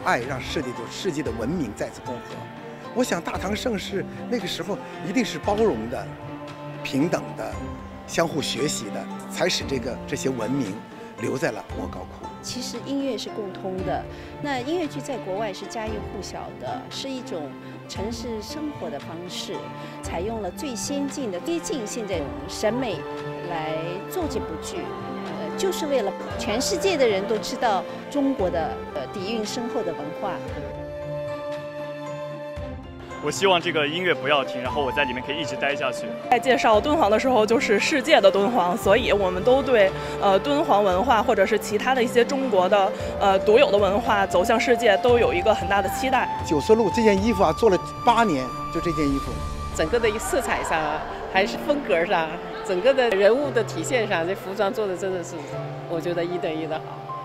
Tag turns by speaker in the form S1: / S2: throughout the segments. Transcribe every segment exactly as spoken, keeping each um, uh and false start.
S1: 爱，让世界就世界的文明再次共和。我想大唐盛世那个时候一定是包容的、平等的、相互学习的，才使这个这些文明留在了莫高窟。
S2: 其实音乐是共通的，那音乐剧在国外是家喻户晓的，是一种城市生活的方式，采用了最先进的、接近现在审美来做这部剧，呃，就是为了全世界的人都知道中国的呃底蕴深厚的文化。
S3: 我希望这个音乐不要停，然后我在里面可以一直待下去。
S4: 在介绍敦煌的时候，就是世界的敦煌，所以我们都对呃敦煌文化或者是其他的一些中国的呃独有的文化走向世界都有一个很大的期待。
S1: 九色鹿这件衣服啊，做了八年，就这件衣服，
S5: 整个的色彩上还是风格上，整个的人物的体现上，这服装做的真的是，我觉得一等一的好。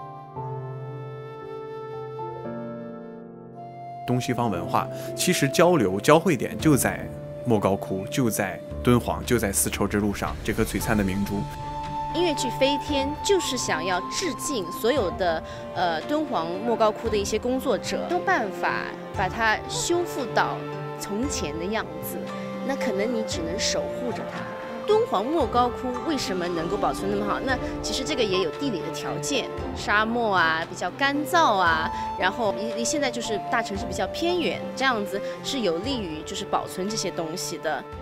S6: 东西方文化其实交流交汇点就在莫高窟，就在敦煌，就在丝绸之路上这颗璀璨的明珠。
S2: 音乐剧《飞天》就是想要致敬所有的呃敦煌莫高窟的一些工作者，没有办法把它修复到从前的样子，那可能你只能守护着它。敦煌莫高窟为什么能够保存那么好？那其实这个也有地理的条件，沙漠啊，比较干燥啊，然后离离现在就是大城市比较偏远，这样子是有利于就是保存这些东西的。